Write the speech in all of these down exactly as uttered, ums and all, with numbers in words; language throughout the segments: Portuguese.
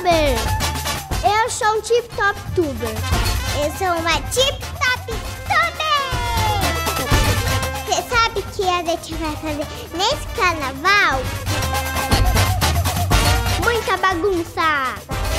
Tuber. Eu sou um Tip Top Tuber. Eu sou uma Tip Top Tuber. Você sabe o que a gente vai fazer nesse carnaval? Muita bagunça.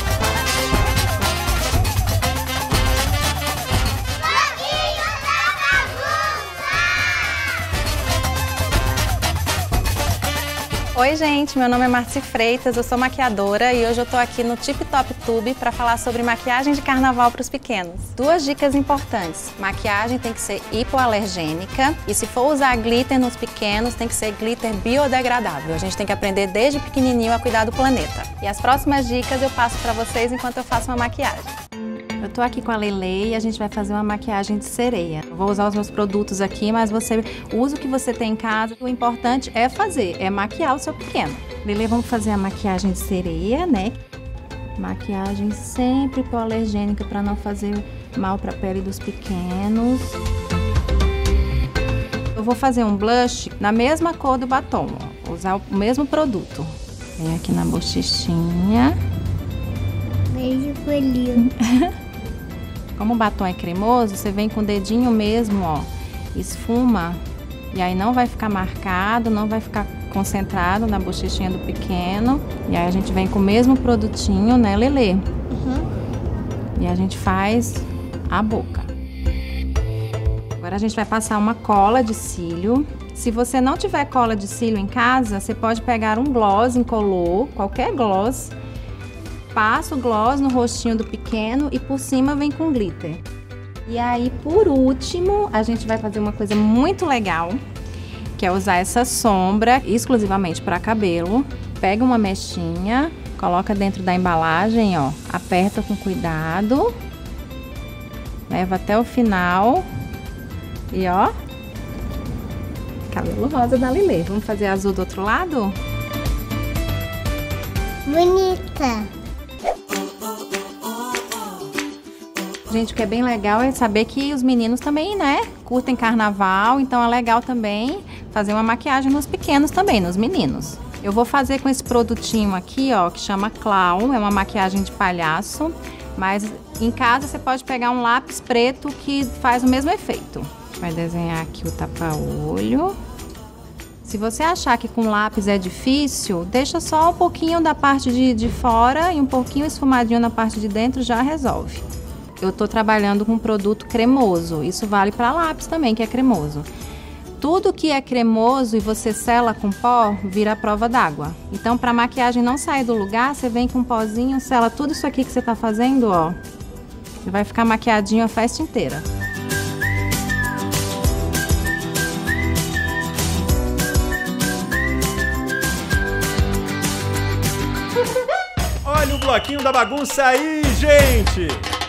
Oi gente, meu nome é Marci Freitas, eu sou maquiadora e hoje eu tô aqui no Tip Top Tube para falar sobre maquiagem de carnaval para os pequenos. Duas dicas importantes: maquiagem tem que ser hipoalergênica e se for usar glitter nos pequenos tem que ser glitter biodegradável. A gente tem que aprender desde pequenininho a cuidar do planeta. E as próximas dicas eu passo para vocês enquanto eu faço uma maquiagem. Eu tô aqui com a Lele e a gente vai fazer uma maquiagem de sereia. Eu vou usar os meus produtos aqui, mas você usa o que você tem em casa. O importante é fazer, é maquiar o seu pequeno. Lele, vamos fazer a maquiagem de sereia, né? Maquiagem sempre hipoalergênica para não fazer mal para a pele dos pequenos. Eu vou fazer um blush na mesma cor do batom, ó. Vou usar o mesmo produto. Vem aqui na bochechinha. Beijo, coelhinho. Como o batom é cremoso, você vem com o dedinho mesmo, ó, esfuma, e aí não vai ficar marcado, não vai ficar concentrado na bochechinha do pequeno. E aí a gente vem com o mesmo produtinho, né, Lele? Uhum. E a gente faz a boca. Agora a gente vai passar uma cola de cílio. Se você não tiver cola de cílio em casa, você pode pegar um gloss incolor, qualquer gloss. Passa o gloss no rostinho do pequeno e por cima vem com glitter. E aí, por último, a gente vai fazer uma coisa muito legal, que é usar essa sombra exclusivamente para cabelo. Pega uma mechinha, coloca dentro da embalagem, ó, aperta com cuidado, leva até o final e ó, cabelo rosa da Lele. Vamos fazer azul do outro lado? Bonita. Gente, o que é bem legal é saber que os meninos também, né, curtem carnaval, então é legal também fazer uma maquiagem nos pequenos também, nos meninos. Eu vou fazer com esse produtinho aqui, ó, que chama Clown, é uma maquiagem de palhaço, mas em casa você pode pegar um lápis preto que faz o mesmo efeito. Vai desenhar aqui o tapa-olho. Se você achar que com lápis é difícil, deixa só um pouquinho da parte de, de fora e um pouquinho esfumadinho na parte de dentro, já resolve. Eu tô trabalhando com um produto cremoso, isso vale para lápis também, que é cremoso. Tudo que é cremoso e você sela com pó, vira prova d'água. Então, para maquiagem não sair do lugar, você vem com um pozinho, sela tudo isso aqui que você tá fazendo, ó. E vai ficar maquiadinho a festa inteira. Olha o bloquinho da bagunça aí, gente!